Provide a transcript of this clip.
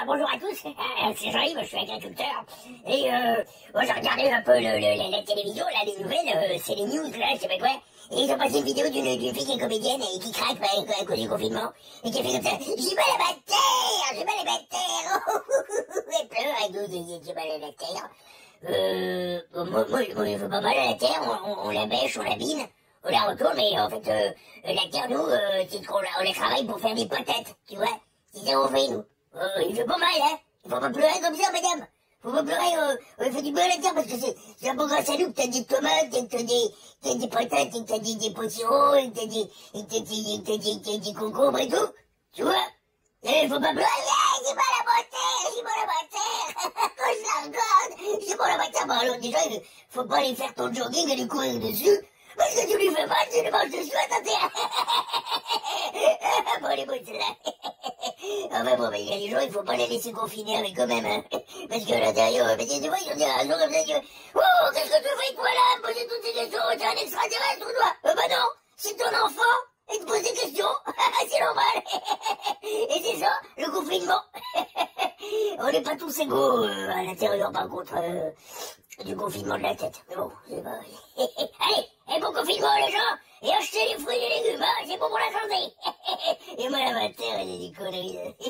bonjour à tous, c'est Jean-Yves, je suis agriculteur, et moi j'ai regardé un peu la télévision, là, les nouvelles, c'est les news, là, je sais pas quoi, et ils ont passé une vidéo d'une fille qui est comédienne et qui craque à cause du confinement, et qui a fait comme ça, j'ai mal à ma terre, j'ai mal à ma terre, elle pleure, elle dit, j'ai mal à la terre, moi, je veux pas mal à la terre, on la bêche, on la bine, on la retourne, mais en fait, la terre, nous, on la travaille pour faire des patates, tu vois. C'est ça qu'on fait, nous. Il fait pas mal, hein. Il faut pas pleurer comme ça, madame. Faut pas pleurer, il fait du bien à la terre, parce que c'est un peu grâce à nous que t'as des tomates, que t'as des patates, que t'as des potiros, que t'as des concombres et tout. Tu vois? Il faut pas pleurer, j'ai mal à ma terre, j'ai mal à ma terre. Quand je la regarde, j'ai mal à ma terre. Bah alors, déjà, faut pas aller faire ton jogging et lui courir dessus. Parce que tu lui fais mal, tu lui manges dessus à ta terre. Bon, elle est bonne, celle-là. Enfin bon, mais il y a des gens, il faut pas les laisser confiner avec eux-mêmes, hein. Parce qu'à l'intérieur, mais tu vois, ils ont des raisons comme ça, oh, qu'est-ce que tu fais, toi, là, poser toutes ces questions, t'es un extraterrestre, ou toi? Bah non, c'est ton enfant, et te pose des questions, c'est normal. Et c'est ça, le confinement. On n'est pas tous égaux, à l'intérieur, par contre, du confinement de la tête. Mais bon, c'est pas... Allez, bon confinement, les gens, et achetez les fruits et les légumes, hein, c'est bon pour la santé. Et moi, la terre, elle a des conneries.